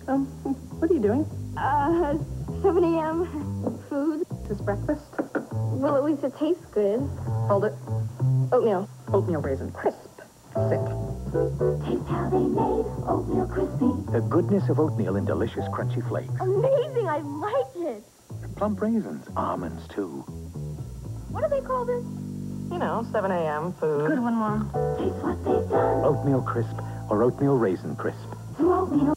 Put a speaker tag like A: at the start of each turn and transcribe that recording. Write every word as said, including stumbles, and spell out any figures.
A: Um, what are you doing?
B: Uh, seven A M food.
A: Is this breakfast?
B: Well, at least it tastes good.
A: Hold it.
B: Oatmeal.
A: Oatmeal Raisin Crisp. Sip.
C: Taste how they made oatmeal crispy.
D: The goodness of oatmeal in delicious crunchy flakes.
B: Amazing, I like it.
D: Plump raisins, almonds too.
B: What do they call this?
A: You know, seven A M food.
B: Good one, Mom.
C: Taste what they've done.
D: Oatmeal Crisp or Oatmeal Raisin Crisp.
C: Through oatmeal